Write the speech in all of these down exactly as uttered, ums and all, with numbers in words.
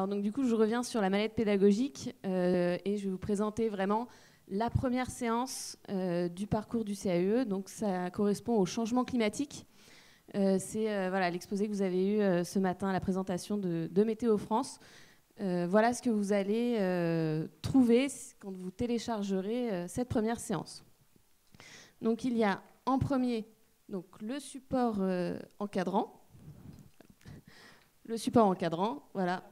Alors donc du coup, je reviens sur la mallette pédagogique euh, et je vais vous présenter vraiment la première séance euh, du parcours du C A U E. Donc ça correspond au changement climatique. Euh, c'est euh, voilà, l'exposé que vous avez eu euh, ce matin à la présentation de, de Météo France. Euh, voilà ce que vous allez euh, trouver quand vous téléchargerez euh, cette première séance. Donc il y a en premier donc, le support euh, encadrant. Le support encadrant, voilà.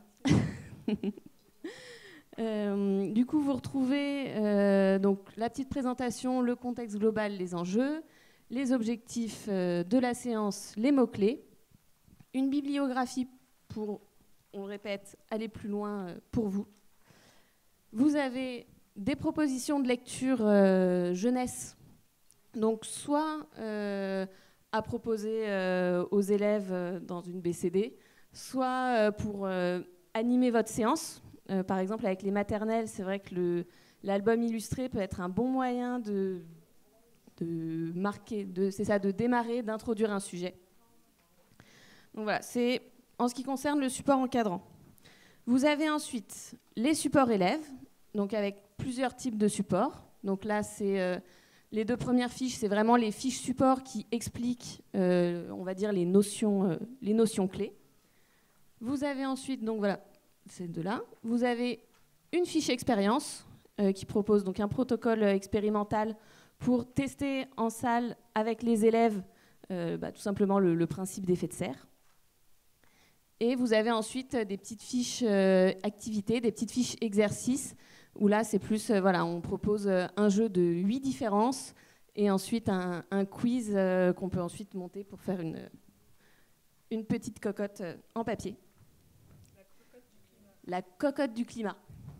euh, du coup, vous retrouvez euh, donc, la petite présentation, le contexte global, les enjeux, les objectifs euh, de la séance, les mots-clés, une bibliographie pour, on le répète, aller plus loin euh, pour vous. Vous avez des propositions de lecture euh, jeunesse, donc soit euh, à proposer euh, aux élèves euh, dans une B C D, soit euh, pour euh, animer votre séance. Euh, par exemple, avec les maternelles, c'est vrai que le, l'album illustré peut être un bon moyen de, de marquer, de, c'est ça, de démarrer, d'introduire un sujet. Donc voilà, c'est en ce qui concerne le support encadrant. Vous avez ensuite les supports élèves, donc avec plusieurs types de supports. Donc là, c'est euh, les deux premières fiches, c'est vraiment les fiches supports qui expliquent, euh, on va dire, les notions, euh, les notions clés. Vous avez ensuite, donc voilà, ces deux-là. Vous avez une fiche expérience euh, qui propose donc un protocole expérimental pour tester en salle avec les élèves euh, bah, tout simplement le, le principe d'effet de serre. Et vous avez ensuite des petites fiches euh, activités, des petites fiches exercices, où là c'est plus, euh, voilà, on propose euh, un jeu de huit différences et ensuite un, un quiz euh, qu'on peut ensuite monter pour faire une, une petite cocotte euh, en papier. La cocotte du climat.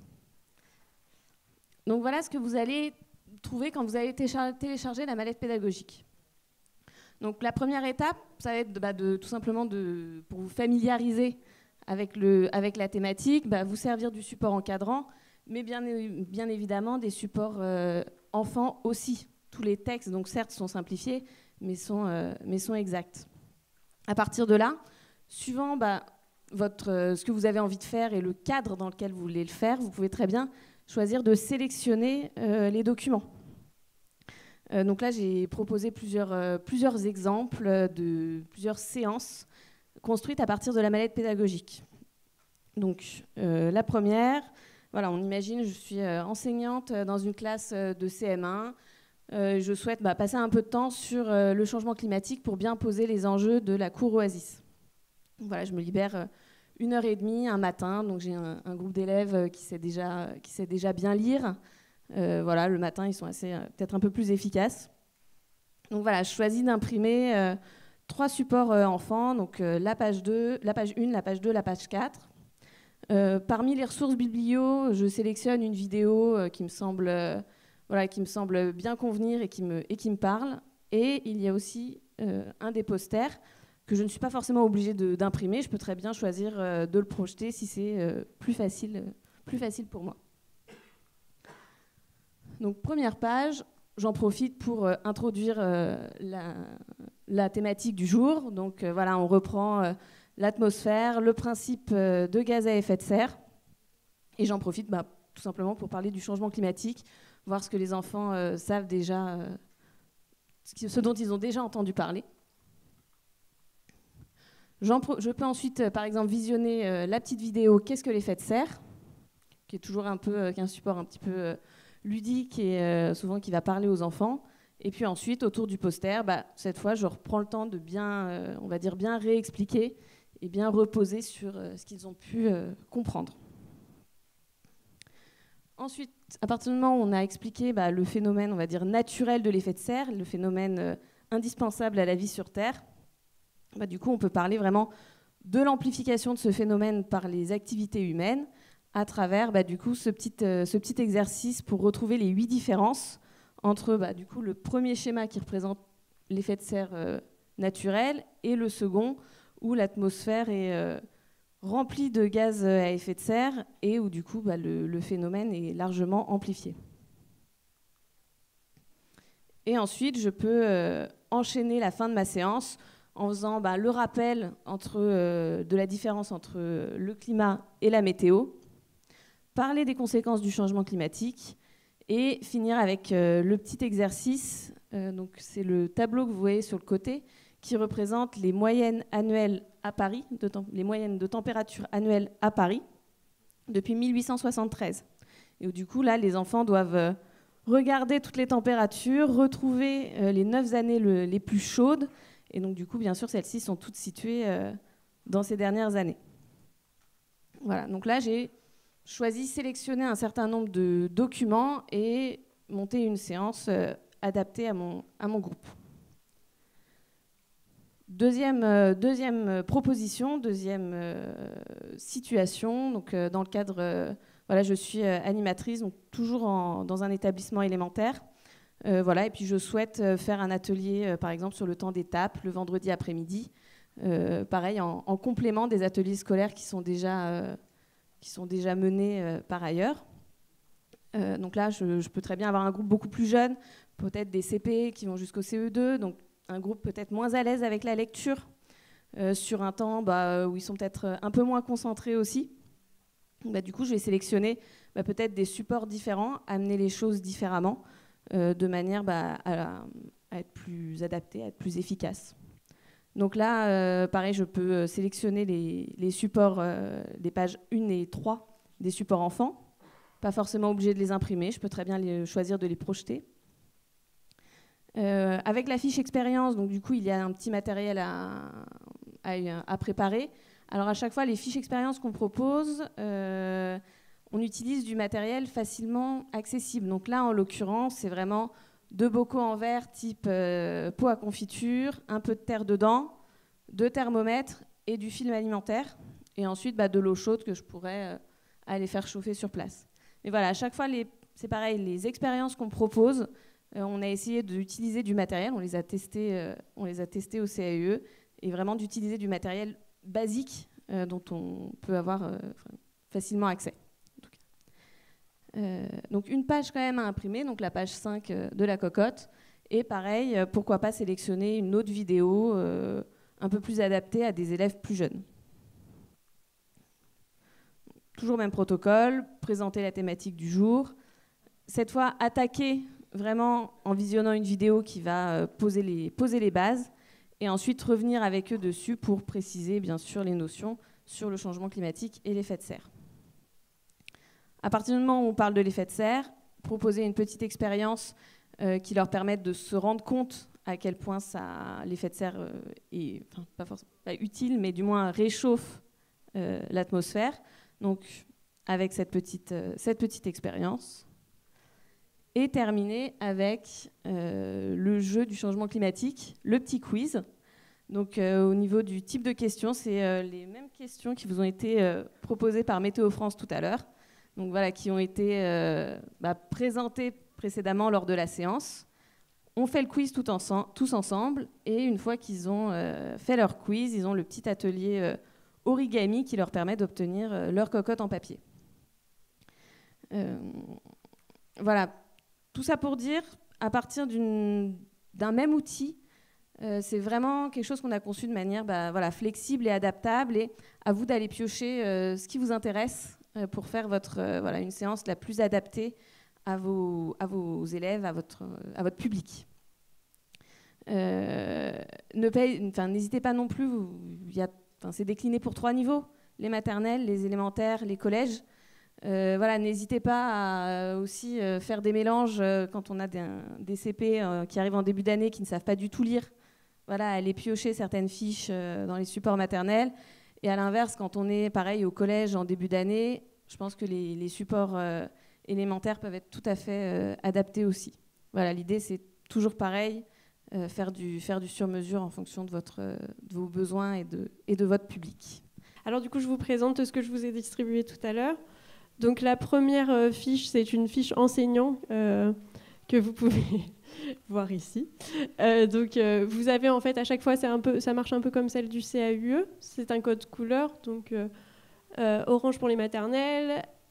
Donc voilà ce que vous allez trouver quand vous allez télécharger la mallette pédagogique. Donc la première étape, ça va être de, bah, de, tout simplement de, pour vous familiariser avec, le, avec la thématique, bah, vous servir du support encadrant, mais bien, bien évidemment des supports euh, enfants aussi. Tous les textes, donc certes, sont simplifiés, mais sont, euh, mais sont exacts. À partir de là, suivant bah, votre, euh, ce que vous avez envie de faire et le cadre dans lequel vous voulez le faire, vous pouvez très bien choisir de sélectionner euh, les documents. Euh, donc là, j'ai proposé plusieurs, euh, plusieurs exemples de plusieurs séances construites à partir de la mallette pédagogique. Donc euh, la première, voilà, on imagine, je suis euh, enseignante dans une classe de C M un. Euh, je souhaite bah, passer un peu de temps sur euh, le changement climatique pour bien poser les enjeux de la cour Oasis. Voilà, je me libère euh, une heure et demie un matin, donc j'ai un, un groupe d'élèves qui sait déjà, qui sait déjà bien lire. Euh, voilà, le matin, ils sont assez, euh, peut-être un peu plus efficaces. Donc voilà, je choisis d'imprimer euh, trois supports euh, enfants, donc euh, la page deux, la page un, la page deux, la page quatre. Euh, parmi les ressources biblio, je sélectionne une vidéo euh, qui me semble, euh, voilà, qui me semble bien convenir et qui me, et qui me parle. Et il y a aussi euh, un des posters que je ne suis pas forcément obligée de, d'imprimer. Je peux très bien choisir euh, de le projeter si c'est euh, plus facile, euh, plus facile pour moi. Donc première page, j'en profite pour euh, introduire euh, la, la thématique du jour. Donc euh, voilà, on reprend euh, l'atmosphère, le principe euh, de gaz à effet de serre. Et j'en profite bah, tout simplement pour parler du changement climatique, voir ce que les enfants euh, savent déjà, euh, ce, qui, ce dont ils ont déjà entendu parler. Pro- je peux ensuite, euh, par exemple, visionner euh, la petite vidéo « Qu'est-ce que l'effet de serre ?» qui est toujours un peu, euh, qui est un support un petit peu euh, ludique et euh, souvent qui va parler aux enfants. Et puis ensuite, autour du poster, bah, cette fois, je reprends le temps de bien, euh, on va dire, bien réexpliquer et bien reposer sur euh, ce qu'ils ont pu euh, comprendre. Ensuite, à partir du moment où on a expliqué bah, le phénomène, on va dire, naturel de l'effet de serre, le phénomène euh, indispensable à la vie sur Terre, bah, du coup, on peut parler vraiment de l'amplification de ce phénomène par les activités humaines à travers bah, du coup, ce, petit, euh, ce petit exercice pour retrouver les huit différences entre bah, du coup, le premier schéma qui représente l'effet de serre euh, naturel et le second où l'atmosphère est euh, remplie de gaz à effet de serre et où du coup bah, le, le phénomène est largement amplifié. Et ensuite, je peux euh, enchaîner la fin de ma séance en faisant bah, le rappel entre, euh, de la différence entre le climat et la météo, parler des conséquences du changement climatique et finir avec euh, le petit exercice. Euh, donc c'est le tableau que vous voyez sur le côté qui représente les moyennes annuelles à Paris, de les moyennes de température annuelles à Paris depuis mille huit cent soixante-treize. Et où, du coup, là, les enfants doivent euh, regarder toutes les températures, retrouver euh, les neuf années le, les plus chaudes. Et donc, du coup, bien sûr, celles-ci sont toutes situées euh, dans ces dernières années. Voilà, donc là, j'ai choisi, sélectionner un certain nombre de documents et monter une séance euh, adaptée à mon, à mon groupe. Deuxième, euh, deuxième proposition, deuxième euh, situation, donc, euh, dans le cadre, euh, voilà, je suis euh, animatrice, donc toujours en, dans un établissement élémentaire, euh, voilà, et puis je souhaite euh, faire un atelier, euh, par exemple, sur le temps d'étape, le vendredi après-midi, euh, pareil, en, en complément des ateliers scolaires qui sont déjà, euh, qui sont déjà menés euh, par ailleurs. Euh, donc là, je, je peux très bien avoir un groupe beaucoup plus jeune, peut-être des C P qui vont jusqu'au C E deux, donc un groupe peut-être moins à l'aise avec la lecture, euh, sur un temps bah, où ils sont peut-être un peu moins concentrés aussi. Bah, du coup, je vais sélectionner bah, peut-être des supports différents, amener les choses différemment, euh, de manière bah, à, à être plus adaptée, à être plus efficace. Donc là, euh, pareil, je peux sélectionner les, les supports, euh, les pages un et trois des supports enfants. Pas forcément obligé de les imprimer, je peux très bien les, choisir de les projeter. Euh, avec la fiche expérience, donc du coup, il y a un petit matériel à, à, à préparer. Alors à chaque fois, les fiches expérience qu'on propose, euh, on utilise du matériel facilement accessible. Donc là, en l'occurrence, c'est vraiment deux bocaux en verre type euh, pot à confiture, un peu de terre dedans, deux thermomètres et du film alimentaire. Et ensuite, bah, de l'eau chaude que je pourrais euh, aller faire chauffer sur place. Mais voilà, à chaque fois, les, c'est pareil, les expériences qu'on propose, Euh, on a essayé d'utiliser du matériel, on les a testés, euh, on les a testés au C A U E, et vraiment d'utiliser du matériel basique euh, dont on peut avoir euh, facilement accès. Euh, donc une page quand même à imprimer, donc la page cinq euh, de la cocotte, et pareil, euh, pourquoi pas sélectionner une autre vidéo euh, un peu plus adaptée à des élèves plus jeunes. Toujours même protocole, présenter la thématique du jour, cette fois attaquer vraiment en visionnant une vidéo qui va poser les, poser les bases et ensuite revenir avec eux dessus pour préciser bien sûr les notions sur le changement climatique et l'effet de serre. À partir du moment où on parle de l'effet de serre, proposer une petite expérience euh, qui leur permette de se rendre compte à quel point l'effet de serre euh, est enfin, pas forcément pas utile, mais du moins réchauffe euh, l'atmosphère. Donc avec cette petite, euh, cette petite expérience. Et terminer avec euh, le jeu du changement climatique, le petit quiz. Donc euh, au niveau du type de questions, c'est euh, les mêmes questions qui vous ont été euh, proposées par Météo France tout à l'heure, donc voilà, qui ont été euh, bah, présentées précédemment lors de la séance. On fait le quiz tout ensemble, tous ensemble, et une fois qu'ils ont euh, fait leur quiz, ils ont le petit atelier euh, origami qui leur permet d'obtenir euh, leur cocotte en papier. Euh, voilà. Tout ça pour dire, à partir d'un même outil, euh, c'est vraiment quelque chose qu'on a conçu de manière bah, voilà, flexible et adaptable, et à vous d'aller piocher euh, ce qui vous intéresse euh, pour faire votre, euh, voilà, une séance la plus adaptée à vos, à vos élèves, à votre, à votre public. Euh, N'hésitez pas non plus, c'est décliné pour trois niveaux, les maternelles, les élémentaires, les collèges. Euh, voilà, n'hésitez pas à euh, aussi euh, faire des mélanges euh, quand on a des, des C P euh, qui arrivent en début d'année qui ne savent pas du tout lire. Voilà, aller piocher certaines fiches euh, dans les supports maternels. Et à l'inverse, quand on est pareil au collège en début d'année, je pense que les, les supports euh, élémentaires peuvent être tout à fait euh, adaptés aussi. Voilà, l'idée c'est toujours pareil, euh, faire du, faire du sur-mesure en fonction de, votre, euh, de vos besoins et de, et de votre public. Alors du coup, je vous présente ce que je vous ai distribué tout à l'heure. Donc la première euh, fiche, c'est une fiche enseignant euh, que vous pouvez voir ici. Euh, donc euh, vous avez en fait à chaque fois, c'est un peu, ça marche un peu comme celle du C A U E. C'est un code couleur, donc euh, euh, orange pour les maternelles,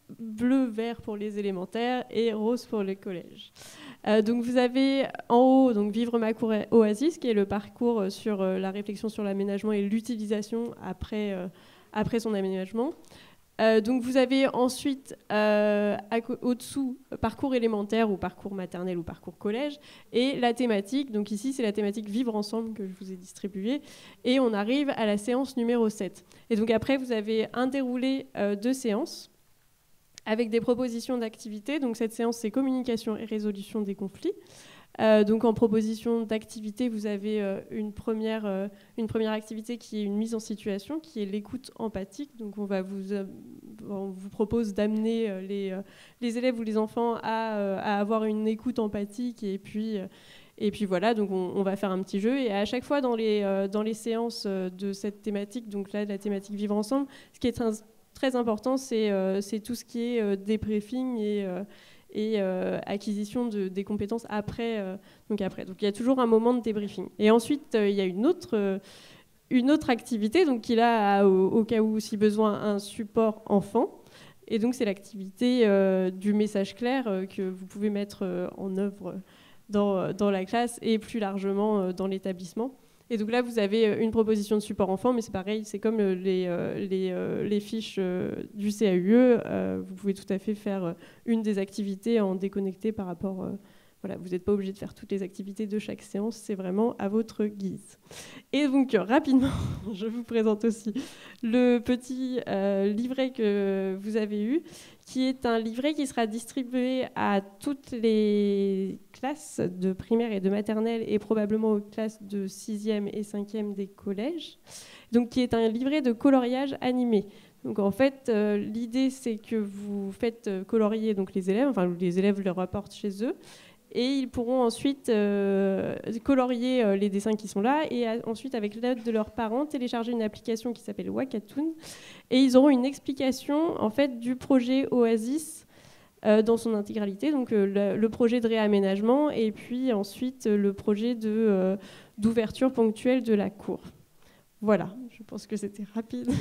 bleu, vert pour les élémentaires et rose pour les collèges. Euh, donc vous avez en haut donc Vivre ma cour Oasis, qui est le parcours sur euh, la réflexion sur l'aménagement et l'utilisation après, euh, après son aménagement. Euh, donc vous avez ensuite euh, au-dessous parcours élémentaire ou parcours maternel ou parcours collège et la thématique. Donc ici c'est la thématique Vivre ensemble que je vous ai distribuée et on arrive à la séance numéro sept. Et donc après vous avez un déroulé euh, de séances avec des propositions d'activités. Donc cette séance c'est communication et résolution des conflits. Euh, donc en proposition d'activité, vous avez euh, une, première, euh, une première activité qui est une mise en situation, qui est l'écoute empathique. Donc on, va vous, euh, on vous propose d'amener euh, les, euh, les élèves ou les enfants à, euh, à avoir une écoute empathique. Et puis, euh, et puis voilà, donc on, on va faire un petit jeu. Et à chaque fois dans les, euh, dans les séances de cette thématique, donc là la thématique Vivre ensemble, ce qui est très, très important, c'est, euh, c'est tout ce qui est euh, débriefing et... Euh, et euh, acquisition de, des compétences après, euh, donc après. Donc il y a toujours un moment de débriefing. Et ensuite, euh, il y a une autre, euh, une autre activité donc, qui a, au, au cas où, si besoin, un support enfant. Et donc c'est l'activité euh, du message clair euh, que vous pouvez mettre euh, en œuvre dans, dans la classe et plus largement euh, dans l'établissement. Et donc là, vous avez une proposition de support enfant, mais c'est pareil, c'est comme les, les, les fiches du C A U E. Vous pouvez tout à fait faire une des activités en déconnecté par rapport... Voilà, vous n'êtes pas obligé de faire toutes les activités de chaque séance, c'est vraiment à votre guise. Et donc, rapidement, je vous présente aussi le petit euh, livret que vous avez eu, qui est un livret qui sera distribué à toutes les classes de primaire et de maternelle et probablement aux classes de sixième et cinquième des collèges, donc qui est un livret de coloriage animé. Donc en fait, euh, l'idée c'est que vous faites colorier donc, les élèves, enfin les élèves le rapportent chez eux, et ils pourront ensuite euh, colorier euh, les dessins qui sont là et a, ensuite, avec l'aide de leurs parents, télécharger une application qui s'appelle Wakatoon. Et ils auront une explication en fait, du projet Oasis euh, dans son intégralité, donc euh, le, le projet de réaménagement et puis ensuite euh, le projet de, euh, d'ouverture ponctuelle de la cour. Voilà, je pense que c'était rapide.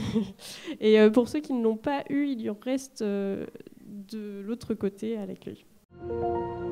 Et euh, pour ceux qui ne l'ont pas eu, il y en reste euh, de l'autre côté à l'accueil.